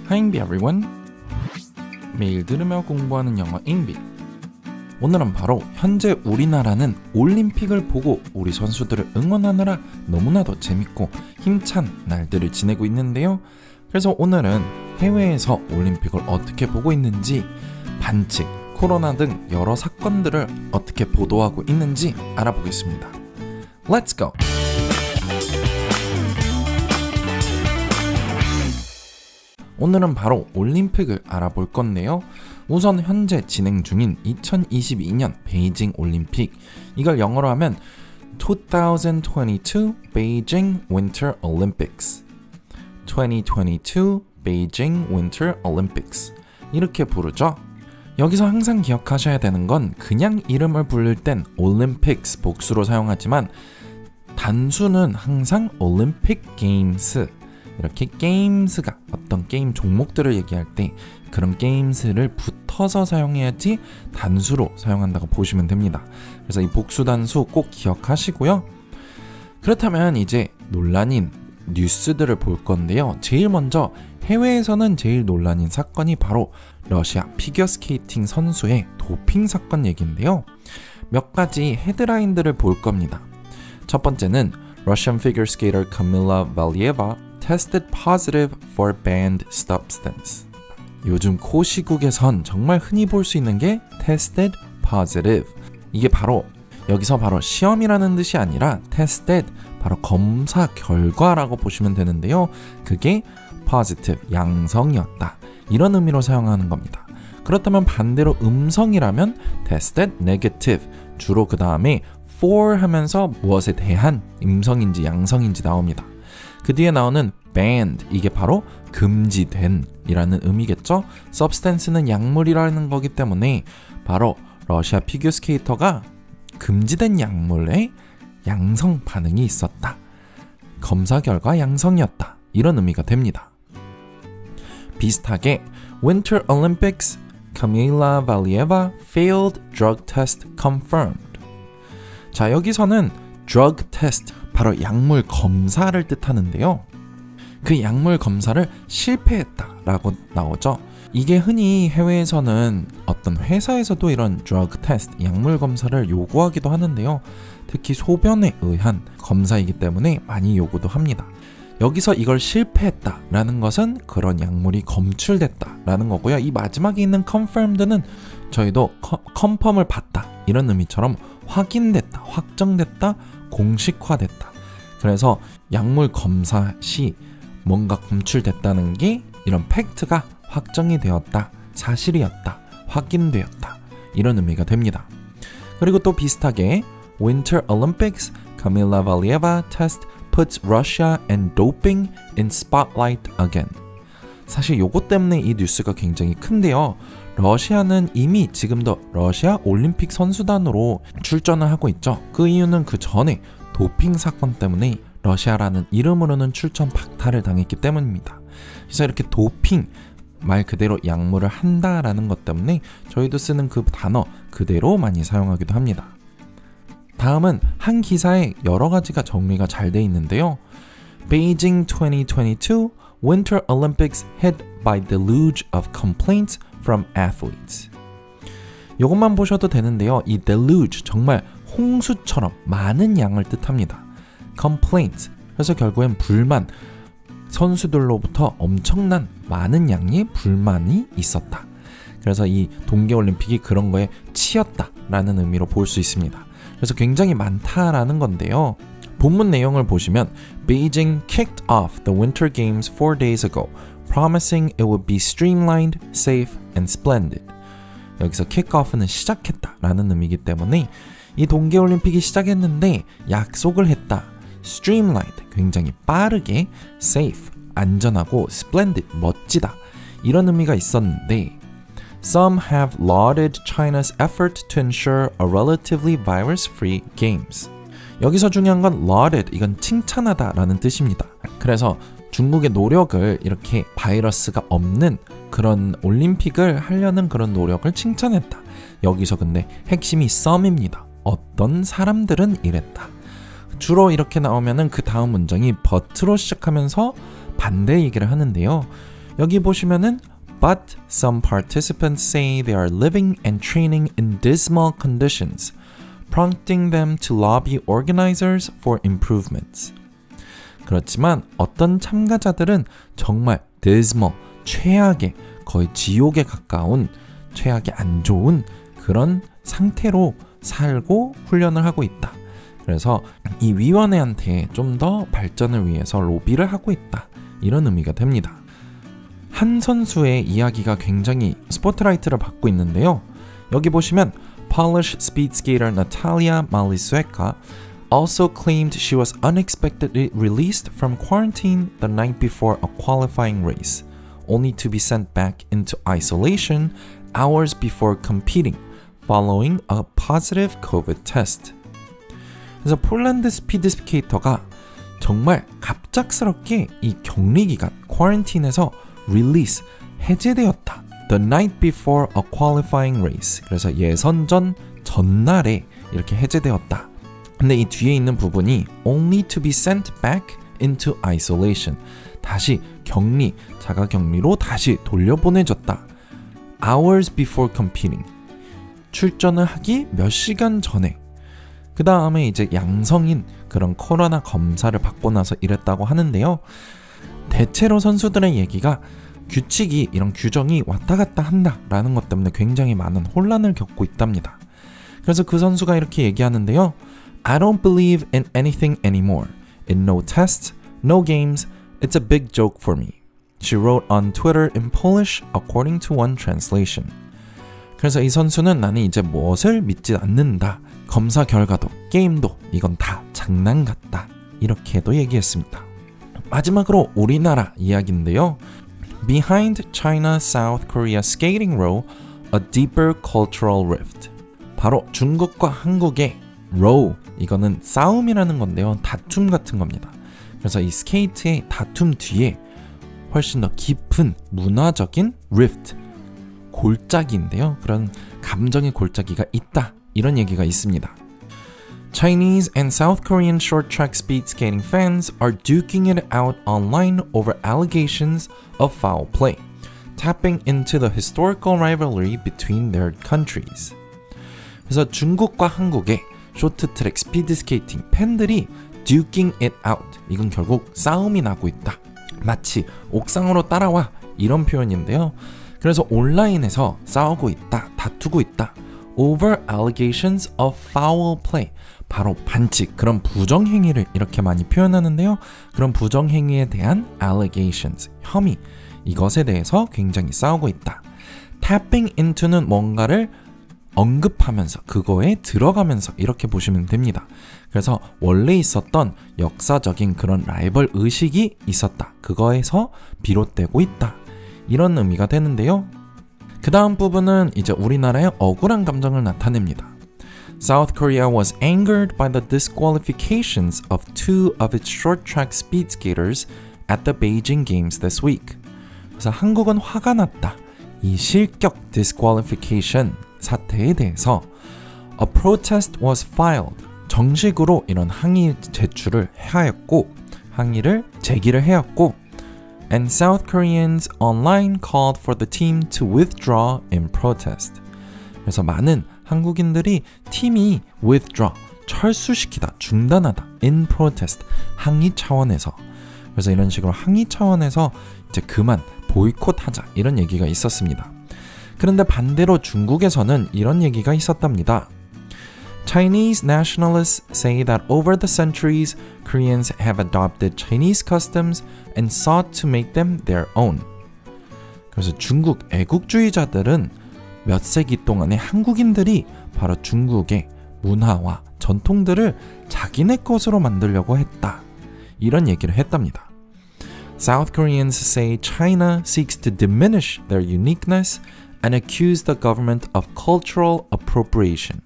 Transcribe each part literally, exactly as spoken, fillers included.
Hi 잉비 everyone. 매일 들으며 공부하는 영어 잉비. 오늘은 바로 현재 우리나라는 올림픽을 보고 우리 선수들을 응원하느라 너무나도 재밌고 힘찬 날들을 지내고 있는데요. 그래서 오늘은 해외에서 올림픽을 어떻게 보고 있는지, 반칙, 코로나 등 여러 사건들을 어떻게 보도하고 있는지 알아보겠습니다. Let's go! 오늘은 바로 올림픽을 알아볼 건데요. 우선 현재 진행 중인 이천이십이 년 베이징 올림픽, 이걸 영어로 하면 twenty twenty-two Beijing Winter Olympics, twenty twenty-two Beijing Winter Olympics 이렇게 부르죠. 여기서 항상 기억하셔야 되는 건 그냥 이름을 부를 땐 Olympics 복수로 사용하지만 단수는 항상 Olympic Games, 이렇게 게임스가 어떤 게임 종목들을 얘기할 때 그런 게임스를 붙어서 사용해야지 단수로 사용한다고 보시면 됩니다. 그래서 이 복수 단수 꼭 기억하시고요. 그렇다면 이제 논란인 뉴스들을 볼 건데요. 제일 먼저 해외에서는 제일 논란인 사건이 바로 러시아 피겨스케이팅 선수의 도핑 사건 얘기인데요. 몇 가지 헤드라인들을 볼 겁니다. 첫 번째는 Russian figure skater Kamila Valieva tested positive for banned substance. 요즘 코 시국에선 정말 흔히 볼 수 있는 게 tested positive. 이게 바로 여기서 바로 시험이라는 뜻이 아니라 tested, 바로 검사 결과라고 보시면 되는데요. 그게 positive, 양성이었다, 이런 의미로 사용하는 겁니다. 그렇다면 반대로 음성이라면 tested negative, 주로 그 다음에 for 하면서 무엇에 대한 음성인지 양성인지 나옵니다. 그 뒤에 나오는 banned, 이게 바로 금지된 이라는 의미겠죠. substance는 약물이라는 거기 때문에 바로 러시아 피겨스케이터가 금지된 약물에 양성 반응이 있었다, 검사 결과 양성이었다, 이런 의미가 됩니다. 비슷하게 Winter Olympics, Kamila Valieva failed drug test confirmed. 자, 여기서는 drug test, 바로 약물 검사를 뜻하는데요. 그 약물 검사를 실패했다라고 나오죠. 이게 흔히 해외에서는 어떤 회사에서도 이런 drug test, 약물 검사를 요구하기도 하는데요. 특히 소변에 의한 검사이기 때문에 많이 요구도 합니다. 여기서 이걸 실패했다라는 것은 그런 약물이 검출됐다라는 거고요. 이 마지막에 있는 confirmed는 저희도 컨펌을 받다, 이런 의미처럼 확인됐다, 확정됐다, 공식화됐다. 그래서 약물 검사 시 뭔가 검출됐다는 게 이런 팩트가 확정이 되었다, 사실이었다, 확인되었다, 이런 의미가 됩니다. 그리고 또 비슷하게 Winter Olympics, Kamila Valieva test puts Russia and doping in spotlight again. 사실 요거 때문에 이 뉴스가 굉장히 큰데요. 러시아는 이미 지금도 러시아 올림픽 선수단으로 출전을 하고 있죠. 그 이유는 그 전에 도핑 사건 때문에 러시아라는 이름으로는 출전 박탈을 당했기 때문입니다. 그래서 이렇게 도핑, 말 그대로 약물을 한다라는 것 때문에 저희도 쓰는 그 단어 그대로 많이 사용하기도 합니다. 다음은 한 기사에 여러 가지가 정리가 잘 돼 있는데요. Beijing twenty twenty-two Winter Olympics hit by deluge of complaints from athletes. 이것만 보셔도 되는데요. 이 deluge, 정말 홍수처럼 많은 양을 뜻합니다. complaint, 그래서 결국엔 불만, 선수들로부터 엄청난 많은 양의 불만이 있었다. 그래서 이 동계올림픽이 그런 거에 치였다라는 의미로 볼 수 있습니다. 그래서 굉장히 많다라는 건데요. 본문 내용을 보시면 Beijing kicked off the Winter Games four days ago, promising it would be streamlined, safe, and splendid. 여기서 kick off는 시작했다라는 의미이기 때문에 이 동계올림픽이 시작했는데 약속을 했다. streamlined, 굉장히 빠르게, safe, 안전하고, splendid, 멋지다, 이런 의미가 있었는데 Some have lauded China's effort to ensure a relatively virus-free games. 여기서 중요한 건 lauded, 이건 칭찬하다라는 뜻입니다. 그래서 중국의 노력을 이렇게 바이러스가 없는 그런 올림픽을 하려는 그런 노력을 칭찬했다. 여기서 근데 핵심이 some입니다. 어떤 사람들은 이랬다. 주로 이렇게 나오면은 그 다음 문장이 but로 시작하면서 반대 얘기를 하는데요. 여기 보시면은 But some participants say they are living and training in dismal conditions, prompting them to lobby organizers for improvements. 그렇지만 어떤 참가자들은 정말 dismal, 최악의, 거의 지옥에 가까운, 최악의 안 좋은 그런 상태로 살고 훈련을 하고 있다. 그래서 이 위원회한테 좀 더 발전을 위해서 로비를 하고 있다. 이런 의미가 됩니다. 한 선수의 이야기가 굉장히 스포트라이트를 받고 있는데요. 여기 보시면 Polish speed skater Natalia Malisewska also claimed she was unexpectedly released from quarantine the night before a qualifying race, only to be sent back into isolation hours before competing, following a positive COVID test. 그래서 폴란드 스피드 스케이터가 정말 갑작스럽게 이 격리 기간, 쿼런틴에서 release, 해제되었다. The night before a qualifying race. 그래서 예선전 전날에 이렇게 해제되었다. 근데 이 뒤에 있는 부분이 only to be sent back into isolation. 다시 격리, 자가격리로 다시 돌려보내졌다. Hours before competing. 출전을 하기 몇 시간 전에. 그 다음에 이제 양성인 그런 코로나 검사를 받고 나서 이랬다고 하는데요. 대체로 선수들의 얘기가 규칙이, 이런 규정이 왔다 갔다 한다라는 것 때문에 굉장히 많은 혼란을 겪고 있답니다. 그래서 그 선수가 이렇게 얘기하는데요. I don't believe in anything anymore. In no tests, no games. It's a big joke for me. She wrote on Twitter in Polish according to one translation. 그래서 이 선수는 나는 이제 무엇을 믿지 않는다. 검사 결과도 게임도 이건 다 장난 같다. 이렇게도 얘기했습니다. 마지막으로 우리나라 이야기인데요. Behind China-South Korea skating row, a deeper cultural rift. 바로 중국과 한국의 row, 이거는 싸움이라는 건데요. 다툼 같은 겁니다. 그래서 이 스케이트의 다툼 뒤에 훨씬 더 깊은 문화적인 rift, 골짜기인데요. 그런 감정의 골짜기가 있다. 이런 얘기가 있습니다. Chinese and South Korean short track speed skating fans are duking it out online over allegations of foul play, tapping into the historical rivalry between their countries. 그래서 중국과 한국의 쇼트트랙 스피드 스케이팅 팬들이 duking it out, 이건 결국 싸움이 나고 있다. 마치 옥상으로 따라와, 이런 표현인데요. 그래서 온라인에서 싸우고 있다, 다투고 있다. Over allegations of foul play. 바로 반칙, 그런 부정행위를 이렇게 많이 표현하는데요. 그런 부정행위에 대한 allegations, 혐의, 이것에 대해서 굉장히 싸우고 있다. Tapping into는 뭔가를 언급하면서, 그거에 들어가면서 이렇게 보시면 됩니다. 그래서 원래 있었던 역사적인 그런 라이벌 의식이 있었다. 그거에서 비롯되고 있다. 이런 의미가 되는데요. 그 다음 부분은 이제 우리나라의 억울한 감정을 나타냅니다. South Korea was angered by the disqualifications of two of its short-track speed skaters at the Beijing Games this week. 그래서 한국은 화가 났다. 이 실격 disqualification 사태에 대해서 a protest was filed. 정식으로 이런 항의 제출을 하였고, 항의를 제기를 해왔고, and South Koreans online called for the team to withdraw in protest. 그래서 많은 한국인들이 팀이 withdraw, 철수시키다, 중단하다, in protest, 항의 차원에서. 그래서 이런 식으로 항의 차원에서 이제 그만 보이콧하자, 이런 얘기가 있었습니다. 그런데 반대로 중국에서는 이런 얘기가 있었답니다. Chinese nationalists say that over the centuries, Koreans have adopted Chinese customs and sought to make them their own. 그래서 중국 애국주의자들은 몇 세기 동안에 한국인들이 바로 중국의 문화와 전통들을 자기네 것으로 만들려고 했다. 이런 얘기를 했답니다. South Koreans say China seeks to diminish their uniqueness and accuse the government of cultural appropriation.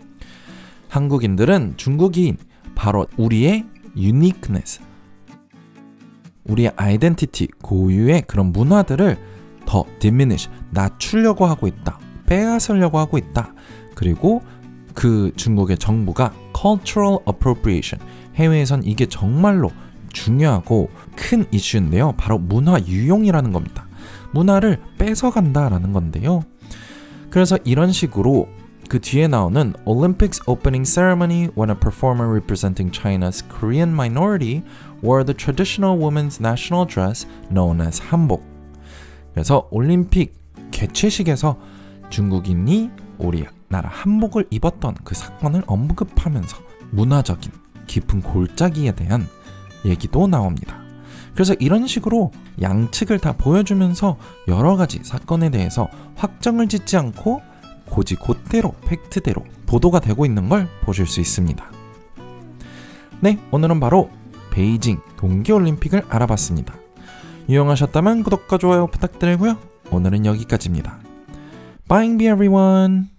한국인들은 중국이 바로 우리의 uniqueness, 우리의 identity, 고유의 그런 문화들을 더 diminish, 낮추려고 하고 있다. 빼앗으려고 하고 있다. 그리고 그 중국의 정부가 cultural appropriation, 해외에선 이게 정말로 중요하고 큰 이슈인데요. 바로 문화 유용이라는 겁니다. 문화를 뺏어간다라는 건데요. 그래서 이런 식으로 그 뒤에 나오는 Olympics opening ceremony when a performer representing China's Korean minority wore the traditional women's national dress known as 한복. 그래서 올림픽 개최식에서 중국인이 우리나라 한복을 입었던 그 사건을 언급하면서 문화적인 깊은 골짜기에 대한 얘기도 나옵니다. 그래서 이런 식으로 양측을 다 보여주면서 여러 가지 사건에 대해서 확정을 짓지 않고 고지곧대로 팩트대로 보도가 되고 있는 걸 보실 수 있습니다. 네, 오늘은 바로 베이징 동계올림픽을 알아봤습니다. 유용하셨다면 구독과 좋아요 부탁드리고요. 오늘은 여기까지입니다. Bye everyone!